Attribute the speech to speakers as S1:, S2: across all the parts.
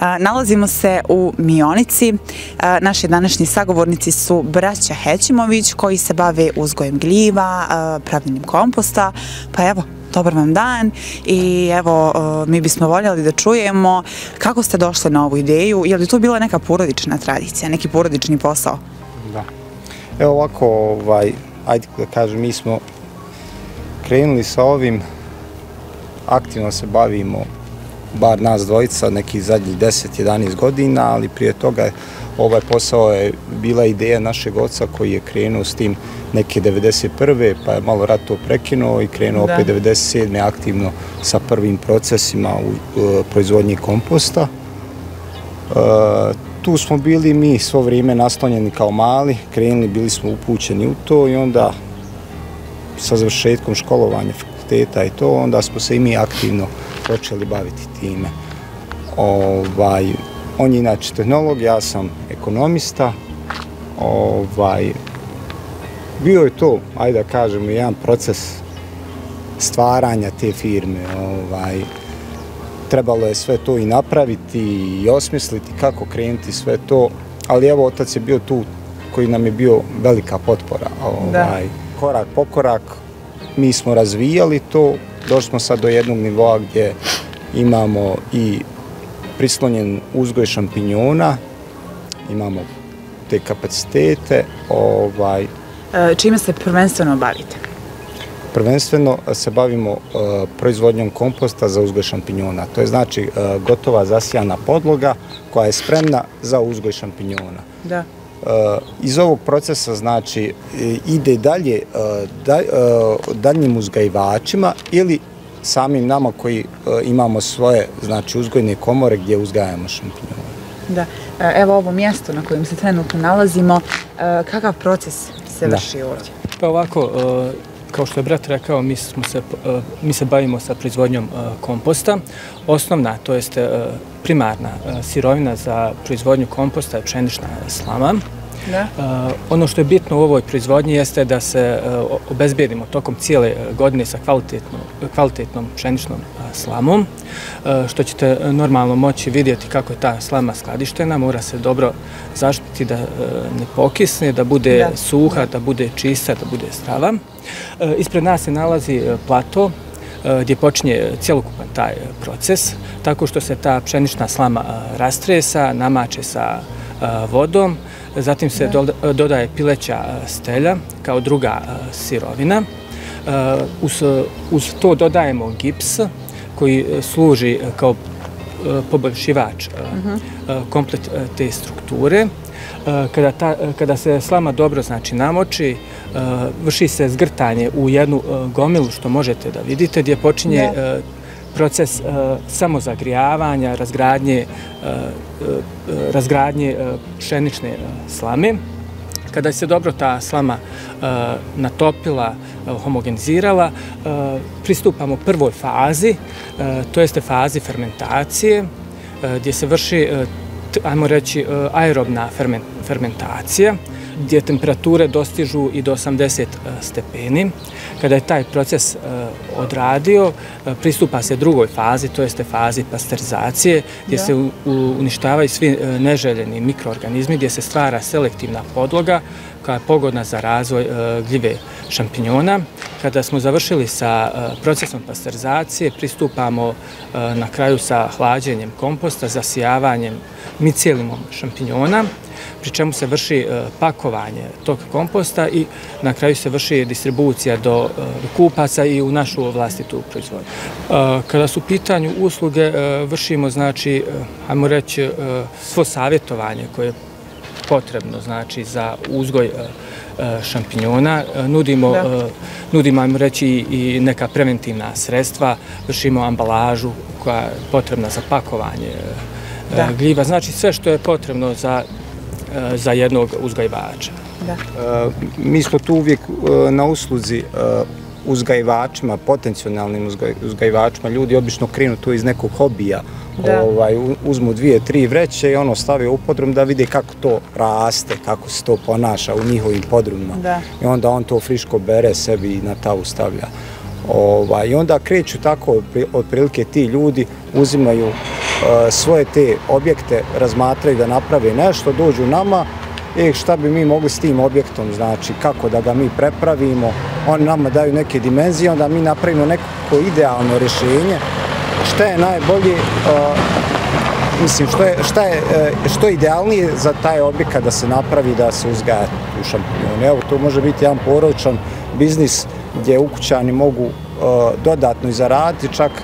S1: Nalazimo se u Mionici. Naši današnji sagovornici su braća Hećimović koji se bave uzgojem gljiva, pravljenjem komposta. Pa evo, dobar vam dan i evo mi bismo voljeli da čujemo kako ste došli na ovu ideju. Je li to bila neka porodična tradicija, neki porodični posao?
S2: Da. Evo ovako, ajde da kažem, mi smo krenuli sa ovim, aktivno se bavimo, bar nas dvojica, nekih zadnjih 10-11 godina, ali prije toga ovaj posao je bila ideja našeg oca koji je krenuo s tim neke 1991. pa je malo rat to prekinuo i krenuo opet 1997. aktivno sa prvim procesima u proizvodnji komposta. Tu smo bili mi svo vrijeme naslonjeni kao mali, krenuli, bili smo upućeni u to i onda sa završetkom školovanja fakulteta i to, onda smo se i mi aktivno počeli baviti time. On je inače tehnolog, ja sam ekonomista. Bio je to, ajde da kažemo, jedan proces stvaranja te firme. Trebalo je sve to i napraviti i osmisliti kako krenuti sve to, ali evo otac je bio tu koji nam je bio velika potpora. Korak po korak mi smo razvijali to, došli smo sad do jednog nivoa gdje imamo i prislonjen uzgoj šampinjona, imamo te kapacitete.
S1: Čime se prvenstveno bavite?
S2: Prvenstveno se bavimo proizvodnjom komposta za uzgoj šampinjona. To je znači gotova zasijana podloga koja je spremna za uzgoj šampinjona.
S1: Da.
S2: Iz ovog procesa znači ide dalje daljnjim uzgajivačima ili samim nama koji imamo svoje znači uzgojne komore gdje uzgajamo šampinjone.
S1: Da. Evo ovo mjesto na kojem se trenutno nalazimo, kakav proces se vrši ovdje?
S3: Pa ovako, kao što je brat rekao, mi se bavimo sa proizvodnjom komposta. Osnovna, to jest primarna sirovina za proizvodnju komposta je pšenična slama. Ono što je bitno u ovoj proizvodnji jeste da se obezbijedimo tokom cijele godine sa kvalitetnom pšeničnom slamom, što ćete normalno moći vidjeti kako je ta slama skladištena. Mora se dobro zaštiti da ne pokisne, da bude suha, da bude čista, da bude zdrava. Ispred nas se nalazi plato gdje počinje cjelokupan taj proces, tako što se ta pšenična slama rastresa, namače sa vodom, zatim se dodaje pileća stelja kao druga sirovina. Uz to dodajemo gips koji služi kao poboljšivač komplet te strukture. Kada se slama dobro znači namoči, vrši se zgrtanje u jednu gomilu što možete da vidite gdje počinje proces samozagrijavanja, razgradnje pšenične slame. Kada se dobro ta slama natopila, homogenizirala, pristupamo prvoj fazi, to jeste fazi fermentacije, gdje se vrši, ajmo reći, aerobna fermentacija, gdje temperature dostižu i do 80 stepeni. Kada je taj proces odradio, pristupa se drugoj fazi, to jeste fazi pasterizacije, gdje se uništavaju svi neželjeni mikroorganizmi, gdje se stvara selektivna podloga koja je pogodna za razvoj gljive šampinjona. Kada smo završili sa procesom pasterizacije, pristupamo na kraju sa hlađenjem komposta, zasijavanjem micelimom šampinjona, pri čemu se vrši pakovanje tog komposta i na kraju se vrši distribucija do kupaca i u našu vlastitu proizvodnju. Kada su u pitanju usluge, vršimo, znači, ajmo reći, svo savjetovanje koje je potrebno, znači, za uzgoj šampinjona. Nudimo, ajmo reći, i neka preventivna sredstva, vršimo ambalažu koja je potrebna za pakovanje gljiva, znači sve što je potrebno za jednog uzgajivača.
S2: Mi smo tu uvijek na usluzi uzgajivačima, potencijalnim uzgajivačima. Ljudi obično krenu tu iz nekog hobija, uzmu 2-3 vreće i ono stave u podrum da vide kako to raste, kako se to ponaša u njihovim podrumima. I onda on to friško bere sebi i na tavu stavlja. I onda kreću tako, otprilike ti ljudi uzimaju svoje te objekte razmatraju da naprave nešto, dođu nama i šta bi mi mogli s tim objektom, znači kako da ga mi prepravimo, oni nama daju neke dimenzije, onda mi napravimo neko idealno rješenje, šta je najbolje, mislim, što je idealnije za taj objekat da se napravi, da se uzgaja u šampinjone. Evo, to može biti jedan porodičan biznis gdje ukućani mogu dodatno i zaraditi, čak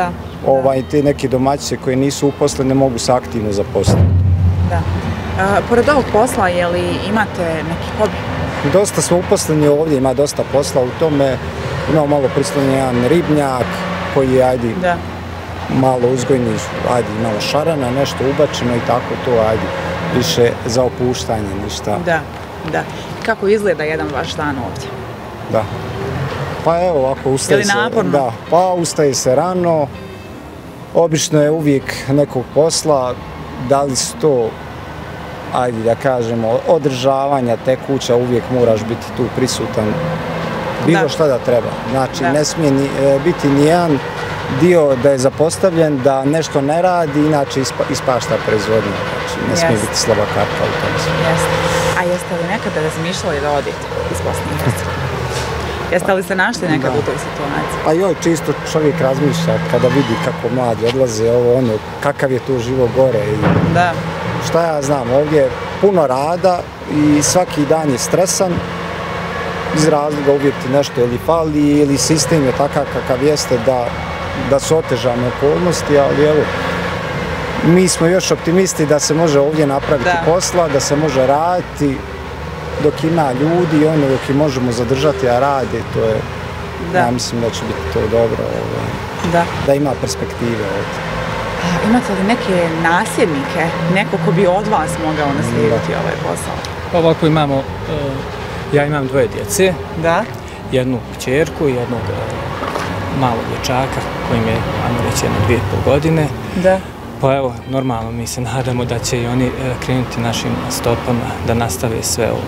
S2: te neke domaćice koje nisu uposlene mogu se aktivno zaposliti.
S1: Da. Pored ovog posla, je li imate neki hobi?
S2: Dosta smo uposleni ovdje, ima dosta posla u tome. Imamo malo pristojni jedan ribnjak koji je, malo uzgojni, malo šarana, nešto ubačeno i tako to, više za opuštanje, ništa.
S1: Da. Kako izgleda jedan vaš dan ovdje?
S2: Da. Pa evo, ako ustaje se... Je li naporno? Da, pa ustaje se rano, obično je uvijek nekog posla, da li su to, da kažemo, održavanja tekuća, uvijek moraš biti tu prisutan, bilo šta da treba. Znači, ne smije biti nijedan dio da je zapostavljen, da nešto ne radi, inače ispašta proizvodnja. Znači, ne smije biti slaba karta u tom svijetu.
S1: A jeste li nekada razmišljali da odete iz Bosne i Hercegovine? Jeste li se našli nekad u toj situaciji?
S2: Pa joj, čisto čovjek razmišlja kada vidi kako mladi odlaze, kakav je tu živo gore.
S1: Da.
S2: Šta ja znam, ovdje je puno rada i svaki dan je stresan, iz razloga uvijek ti nešto ili fali ili sistem je takav kakav jeste da su otežane okolnosti, ali evo, mi smo još optimisti da se može ovdje napraviti posla, da se može raditi dok ima ljudi, dok i možemo zadržati, a rade, to je, ja mislim da će biti to dobro, da ima perspektive ovdje.
S1: Imate li neke nasljednike, neko ko bi od vas mogao naslijediti ovaj posao?
S3: Ovako imamo, ja imam 2 djece, jednu kćerku i jednog malog dječaka kojim je, ajmo reći, 2,5 godine. Pa evo, normalno mi se nadamo da će i oni krenuti našim stopama, da nastave sve ovo.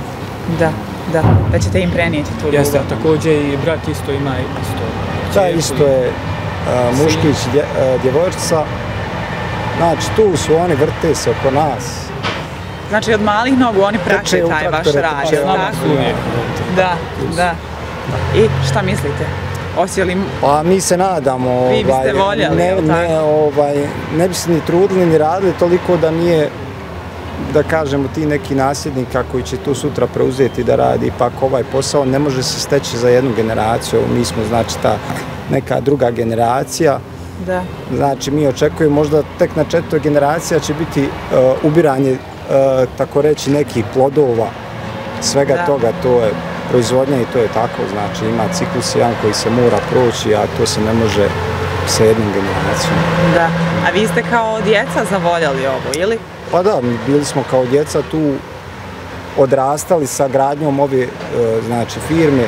S1: Da ćete im prenijeti tu ljubav.
S3: Jeste, također i brat isto ima isto.
S2: Da, isto je muškić, djevojčica. Znači, tu su oni, vrte se oko nas.
S1: Znači, od malih nogu oni prate taj vaš rad, je li tako? Da. I šta mislite?
S2: Pa mi se nadamo.
S1: Vi biste voljeli, je li tako?
S2: Ne bi se ni trudili, ni radili toliko da nije, da kažemo, ti neki nasljednika koji će tu sutra preuzeti da radi. Ipak ovaj posao ne može se steći za jednu generaciju. Mi smo, znači, ta neka druga generacija. Znači, mi očekujemo možda tek na 4. generacija će biti ubiranje, tako reći, nekih plodova, svega toga, to je proizvodnja i to je tako, znači ima ciklus jedan koji se mora proći, a to se ne može sa jednom generacijom.
S1: Da, a vi ste kao djeca zavoljeli ovo, ili?
S2: Pa da, bili smo kao djeca tu odrastali sa gradnjom ove, znači, firme,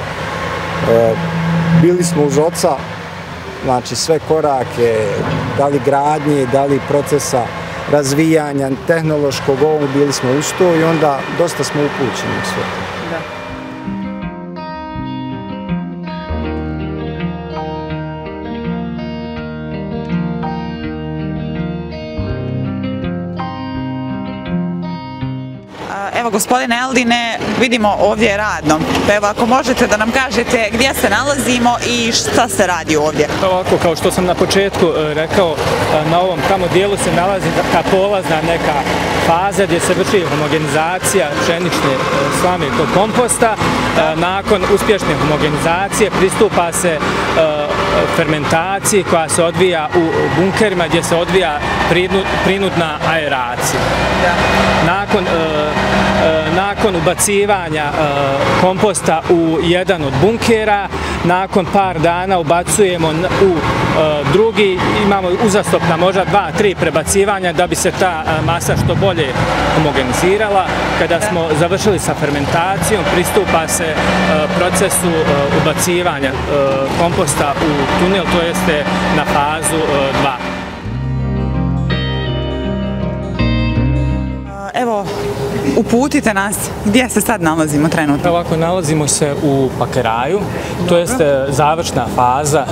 S2: bili smo uz oca, znači sve korake, da li gradnje, da li procesa razvijanja, tehnološkog, bili smo uz to i onda dosta smo upućeni u sve.
S1: Evo, gospodine Eldine, vidimo ovdje je radno. Evo, ako možete da nam kažete gdje se nalazimo i šta se radi ovdje.
S3: Ovako, kao što sam na početku rekao, na ovom tamo dijelu se nalazi ta polazna neka faza gdje se vrši homogenizacija pšenične slame kod komposta. Nakon uspješne homogenizacije pristupa se fermentaciji koja se odvija u bunkerima gdje se odvija prinudna aeracija. Nakon ubacivanja komposta u jedan od bunkera, nakon par dana ubacujemo u drugi, imamo uzastopna možda 2-3 prebacivanja da bi se ta masa što bolje homogenizirala. Kada smo završili sa fermentacijom, pristupa se procesu ubacivanja komposta u tunel, to jeste na fazu 2.
S1: Evo, uputite nas, gdje se sad nalazimo trenutno?
S3: Ovako, nalazimo se u pakeraju, to jeste završna faza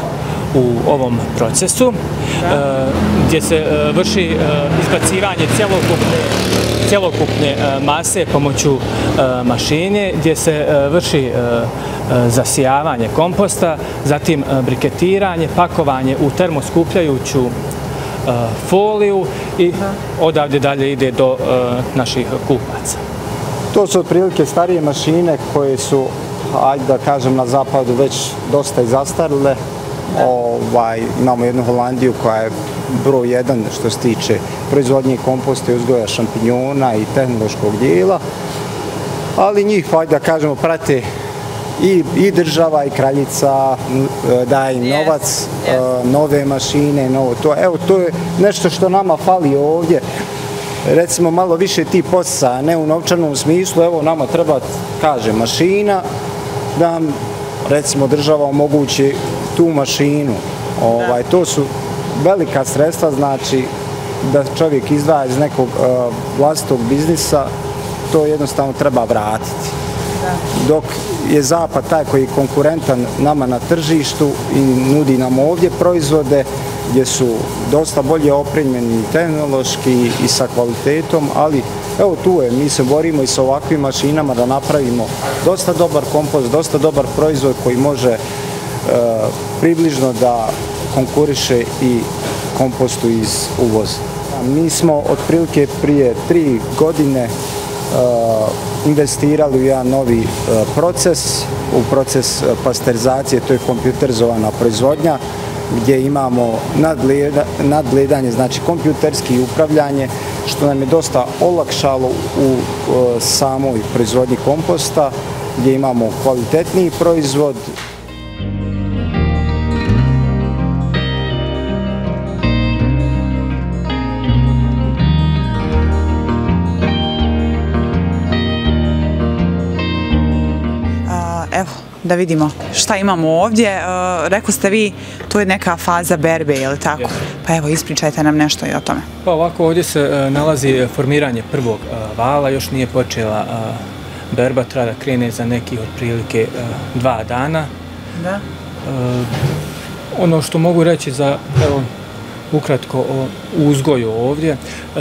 S3: u ovom procesu, gdje se vrši izbacivanje cjelokupne mase pomoću mašine, gdje se vrši zasijavanje komposta, zatim briketiranje, pakovanje u termoskupljajuću foliju i odavdje dalje ide do naših kupaca.
S2: To su otprilike starije mašine koje su, ajde da kažem, na zapadu već dosta i zastarile. Imamo jednu Holandiju koja je broj 1 što se tiče proizvodnje komposta i uzgoja šampinjona i tehnološkog dijela, ali njih, ajde da kažemo, prate i država i kraljica, daje im novac, nove mašine, novo to. Evo, to je nešto što nama fali ovdje. Recimo, malo više ti podsticaja, ne u novčanom smislu, evo, nama treba, kaže, mašina, da nam, recimo, država omogući tu mašinu. To su velika sredstva, znači, da čovjek izdvaja iz nekog vlastitog biznisa, to jednostavno treba vratiti. Dok je zapad taj koji je konkurentan nama na tržištu i nudi nam ovdje proizvode gdje su dosta bolje opremljeni tehnološki i sa kvalitetom, ali evo tu je, mi se borimo i sa ovakvim mašinama da napravimo dosta dobar kompost, dosta dobar proizvod koji može približno da konkuriše i kompostu iz uvoza. Mi smo otprilike prije 3 godine investirali u jedan novi proces, u proces pasterizacije, to je kompjuterizovana proizvodnja, gdje imamo nadgledanje, znači kompjuterski upravljanje, što nam je dosta olakšalo u samoj proizvodnji komposta, gdje imamo kvalitetniji proizvod.
S1: Evo, da vidimo šta imamo ovdje. Rekli ste vi, tu je neka faza berbe, je li tako? Pa evo, ispričajte nam nešto i o tome.
S3: Pa ovako, ovdje se nalazi formiranje prvog vala, još nije počela berba, treba da krene za nekih otprilike 2 dana.
S1: Da.
S3: Ono što mogu reći za, evo, ukratko o uzgoju ovdje,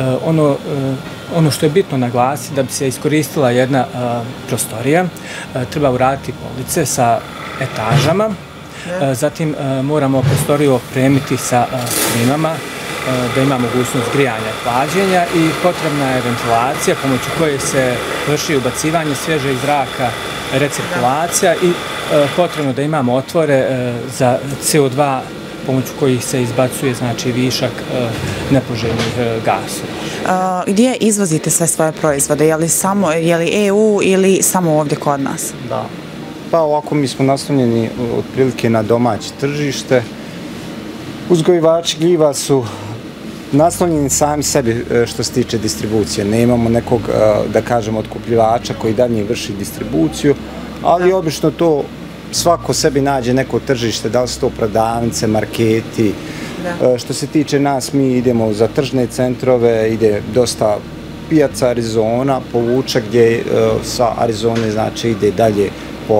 S3: ono što je bitno naglasiti, da bi se iskoristila jedna prostorija, treba uraditi police sa etažama, zatim moramo prostoriju opremiti sa klimama, da ima mogućnost grijanja i hlađenja i potrebna je ventilacija pomoću koje se vrši ubacivanje svježeg zraka, recirkulacija i potrebno da imamo otvore za CO2 pomoću kojih se izbacuje, znači, višak nepoželjnih gasova.
S1: Gdje izvozite sve svoje proizvode? Je li EU ili samo ovdje kod nas?
S2: Da. Pa ovako, mi smo naslonjeni otprilike na domaće tržište. Uzgojivači gljiva su naslonjeni sami sebi što se tiče distribucije. Nemamo nekog, da kažemo, otkupljivača koji dalje vrši distribuciju, ali obično to svako sebi nađe neko tržište, da li su to prodavnice, marketi. Što se tiče nas, mi idemo za tržne centrove, ide dosta pijaca Arizona, povuča gdje sa Arizone, znači, ide dalje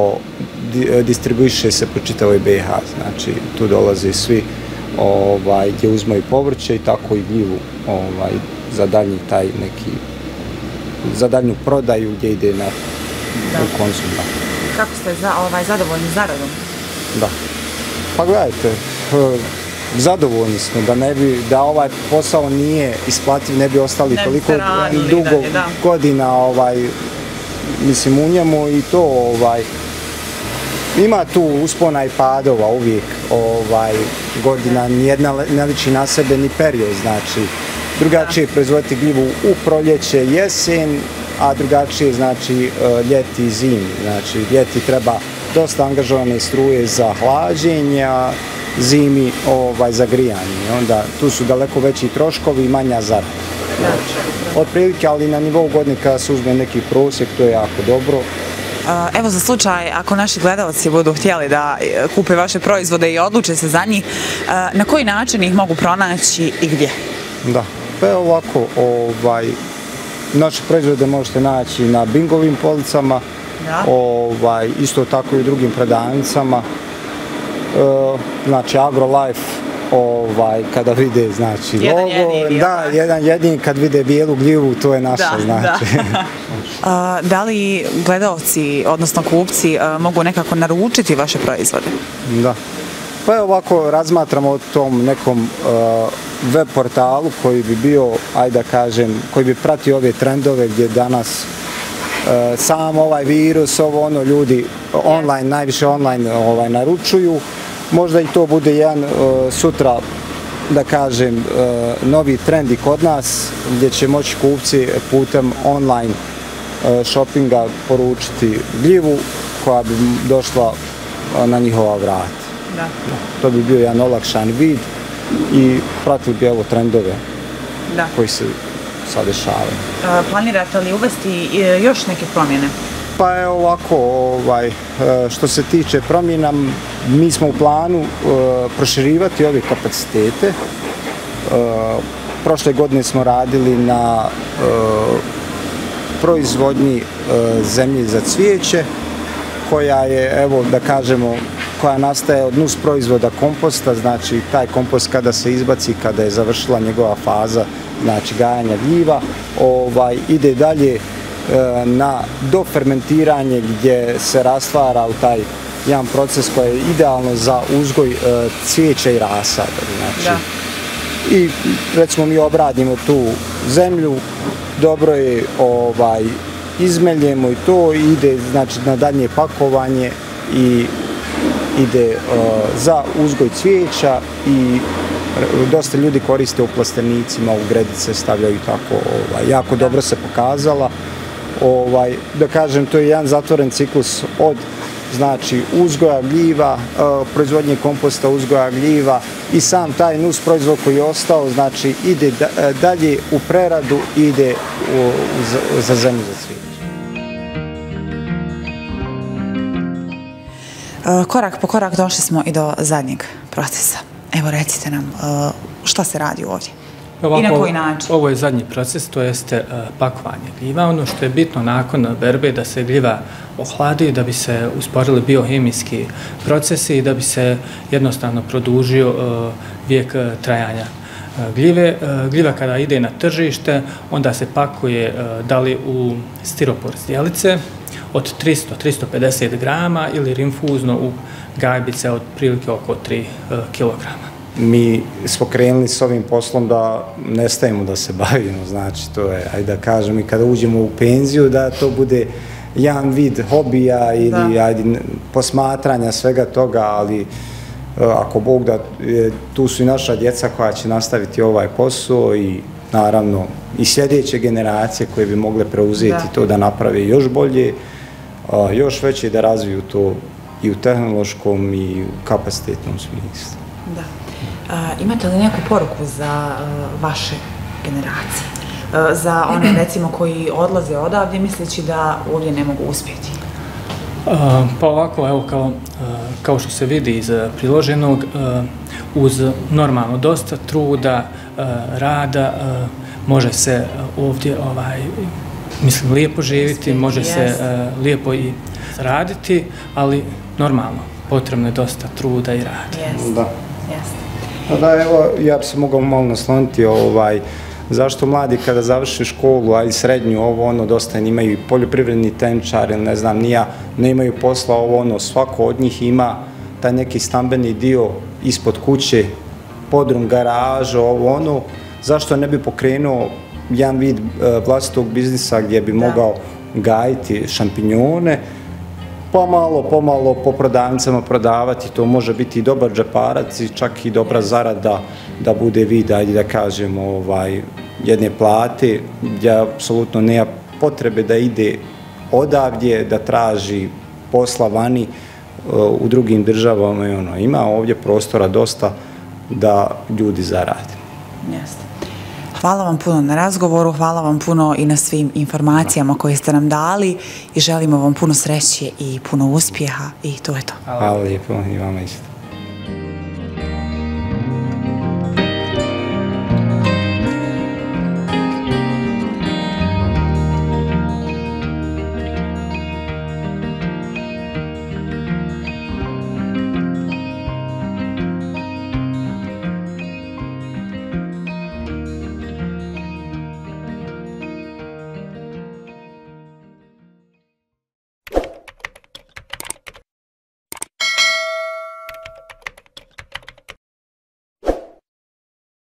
S2: distribuiše se po čitavoj BiH, znači tu dolaze svi gdje uzmaju povrće i tako i gljivu za daljnji taj neki, za daljnju prodaju gdje ide na konzum.
S1: Kako ste zadovoljni zaradom?
S2: Da. Pa gledajte, zadovoljni smo da ovaj posao nije isplativ, ne bi ostali toliko dugo godina mislim u njemu i to ima tu uspona i padova uvijek godina, nijedna ne liči na sebe ni period, znači drugačije proizvoditi gljivu u proljeće, jesen, a drugačije znači ljeti i zimi, znači ljeti treba dosta angažovane struje za hlađenje, a zimi za grijanje, onda tu su daleko veći troškovi i manja zarada. Otprilike, ali na nivou godine kada se uzme neki prosjek, to je jako dobro.
S1: Evo za slučaj, ako naši gledalci budu htjeli da kupe vaše proizvode i odluče se za njih, na koji način ih mogu pronaći i gdje?
S2: Da, pa je ovako, naše proizvode možete naći na Bingovim policama, isto tako i u drugim prodavnicama. znači AgroLife, kada vide, znači, logo, da, jedan jedini kad vide bijelu gljivu, to je naša, znači.
S1: Da li gledalci, odnosno kupci, mogu nekako naručiti vaše proizvode?
S2: Da. Pa je ovako, razmatramo o tom nekom web portalu koji bi bio, ajde da kažem, koji bi pratio ove trendove gdje danas sam ovaj virus, ljudi online, najviše online naručuju. Možda i to bude jedan sutra, da kažem, novi trend i kod nas, gdje će moći kupci putem online shoppinga poručiti gljivu koja bi došla na njihova vrata. To bi bio jedan olakšan vid i pratili bi trendove koji se sad dešavaju.
S1: Planirate li uvesti još neke promjene?
S2: Pa je ovako, što se tiče promjena, mi smo u planu proširivati ove kapacitete. Prošle godine smo radili na proizvodnji zemlje za cvijeće, koja je, evo da kažemo, koja nastaje od nus proizvoda komposta, znači taj kompost kada se izbaci, kada je završila njegova faza, znači gajanja gljiva, ide dalje na dofermentiranje gdje se rastvara u taj jedan proces koji je idealno za uzgoj cvijeća i rasada. Znači. I recimo mi obradimo tu zemlju, dobro je izmeljemo i to ide znači na daljnje pakovanje i ide za uzgoj cvijeća i dosta ljudi koriste u plastenicima, u gredice stavljaju tako, jako dobro se pokazala. Da kažem, to je jedan zatvoren ciklus od znači uzgoja gljiva, proizvodnje komposta, uzgoja gljiva i sam taj nus proizvod koji je ostao, znači ide dalje u preradu, ide za zemlju za cvijeće.
S1: Korak po korak došli smo i do zadnjeg procesa. Evo recite nam šta se radi ovdje i na koji način?
S3: Ovo je zadnji proces, to jeste pakovanje gljiva. Ono što je bitno nakon berbe da se gljiva ohladi, da bi se usporili biohemijski procesi i da bi se jednostavno produžio vijek trajanja gljive. Gljiva kada ide na tržište, onda se pakuje da li u stiropor zdjelice od 300-350 grama ili rinfuzno u gajbice od prilike oko 3 kilograma.
S2: Mi smo krenuli s ovim poslom da ne stajemo da se bavimo, znači to je, ajde da kažem, i kada uđemo u penziju da to bude jedan vid hobija ili posmatranja svega toga, ali ako Bog da, tu su i naša djeca koja će nastaviti ovaj posao i naravno i sljedeće generacije koje bi mogle preuzeti to da naprave još bolje, još veće da razviju to i u tehnološkom i u kapacitetnom smislu.
S1: Da. Imate li neku poruku za vaše generacije? Za one, recimo, koji odlaze odavdje misleći da ovdje ne mogu uspjeti?
S3: Pa ovako, evo, kao što se vidi iz priloženog, uz normalno dosta truda, rada, može se ovdje, mislim, lijepo živjeti, može se lijepo i raditi, ali normalno, potrebno je dosta truda i rada.
S2: Da. Da, evo, ja bi se mogao malo nasloniti zašto mladi kada završi školu, a i srednju, dosta imaju i poljoprivredni tenčar, ili ne znam, ne imaju posla, svako od njih ima taj neki stambeni dio ispod kuće, podrum, garažu, zašto ne bi pokrenuo jedan vid vlastitog biznisa gdje bi mogao gajiti šampinjone, pomalo po prodavnicama prodavati, to može biti i dobar džeparac i čak i dobra zarada da bude vid, ajde da kažemo, jedne plate, gdje apsolutno nema potrebe da ide odavdje, da traži posla vani u drugim državama. Ima ovdje prostora dosta da ljudi zarade.
S1: Jeste. Hvala vam puno na razgovoru, hvala vam puno i na svim informacijama koje ste nam dali i želimo vam puno sreće i puno uspjeha i to je to.
S2: Hvala lijepo i vama isto.